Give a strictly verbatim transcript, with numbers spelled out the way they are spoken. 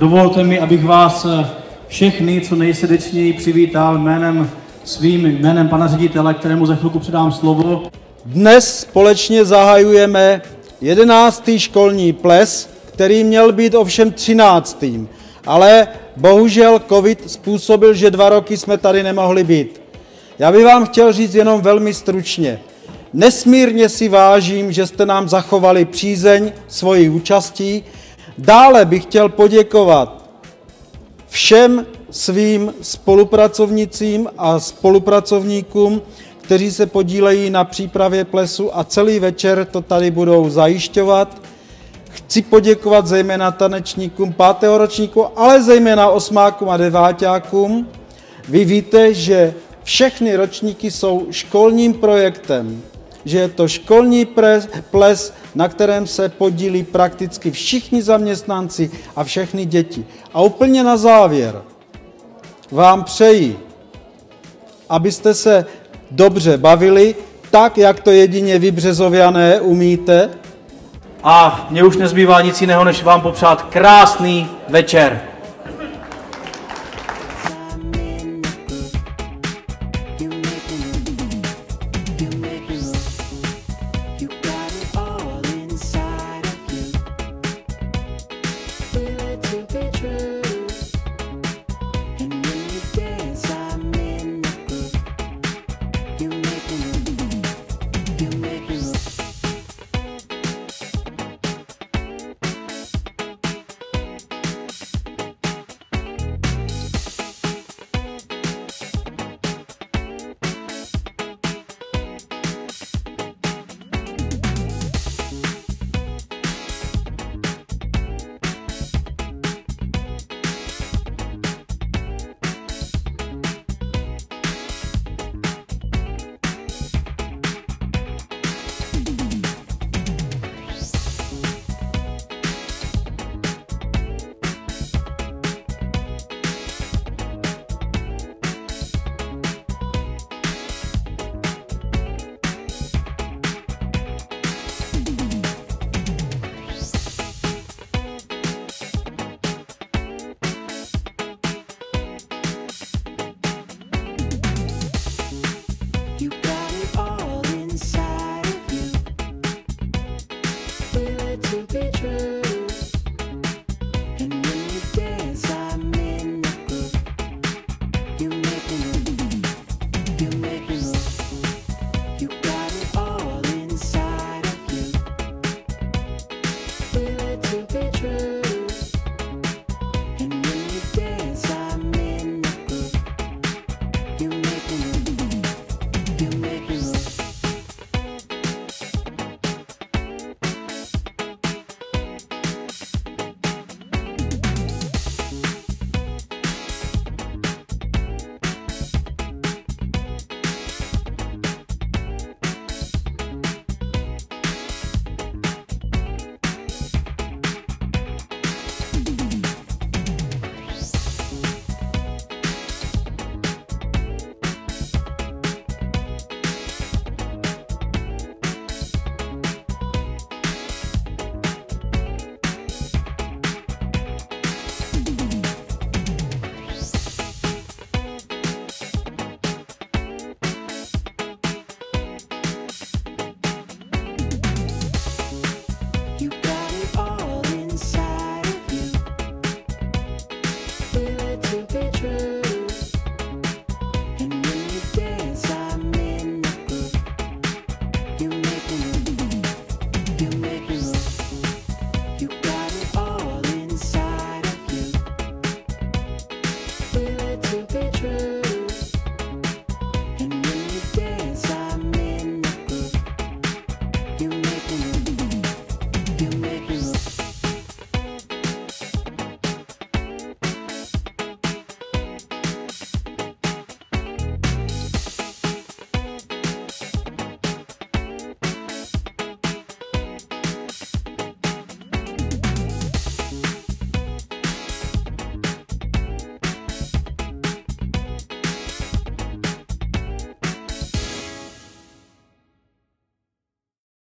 Dovolte mi, abych vás všechny co nejsrdečněji přivítal jménem svým jménem pana ředitele, kterému za chvilku předám slovo. Dnes společně zahajujeme jedenáctý školní ples, který měl být ovšem třináctým, ale bohužel covid způsobil, že dva roky jsme tady nemohli být. Já bych vám chtěl říct jenom velmi stručně. Nesmírně si vážím, že jste nám zachovali přízeň svojí účastí. Dále bych chtěl poděkovat všem svým spolupracovnicím a spolupracovníkům, kteří se podílejí na přípravě plesu a celý večer to tady budou zajišťovat. Chci poděkovat zejména tanečníkům pátého ročníku, ale zejména osmákům a deváťákům. Vy víte, že všechny ročníky jsou školním projektem, že je to školní ples, na kterém se podílí prakticky všichni zaměstnanci a všechny děti. A úplně na závěr vám přeji, abyste se dobře bavili, tak, jak to jedině vy Březoviané umíte. A mně už nezbývá nic jiného, než vám popřát krásný večer.